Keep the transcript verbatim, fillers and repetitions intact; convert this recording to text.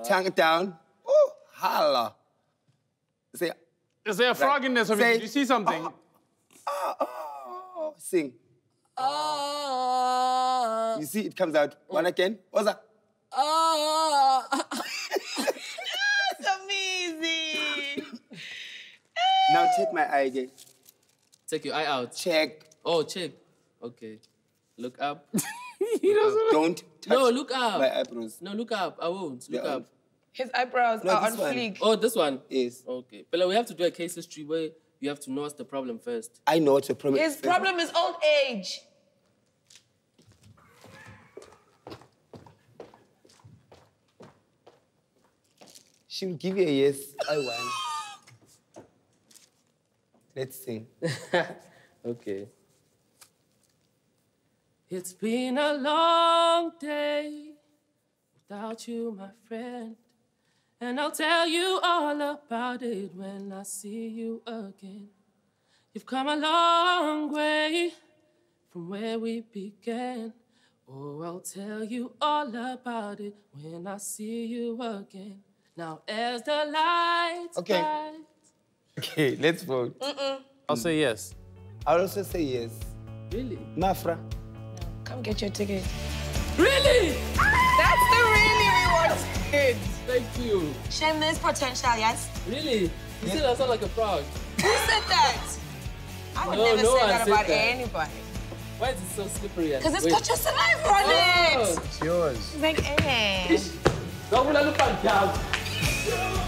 tongue down. Oh, holla. Say, Is there a frog in there? So say, did you see something? Oh, oh, oh. Sing. Oh. You see, it comes out. One again. What's that? Oh. That's amazing. Now take my eye again. Take your eye out. Check. Oh, check. Okay. Look up. He doesn't. Don't touch No, look up. my eyebrows. No, look up. I won't. Look They're up. on. His eyebrows No, are on this one. fleek. Oh, this one? Yes. Okay. But we have to do a case history where you have to know what's the problem first. I know what your problem His is. problem is old age. She'll give you a yes. I won. Let's sing. Okay. It's been a long day without you, my friend. And I'll tell you all about it when I see you again. You've come a long way from where we began. Oh, I'll tell you all about it when I see you again. Now, as the lights Okay. bright. Okay, let's vote. Mm-mm. I'll say yes. I'll also say yes. Really? Mafra. Come get your ticket. Really? That's the really we wanted. Thank you. Shame there's potential, yes? Really? You said I sound like a frog. Who said that? I would No, never no say one that said about that. anybody. Why is it so slippery? Because it's Wait. got your saliva on it. Oh. It's yours. Like, eh. Don't look at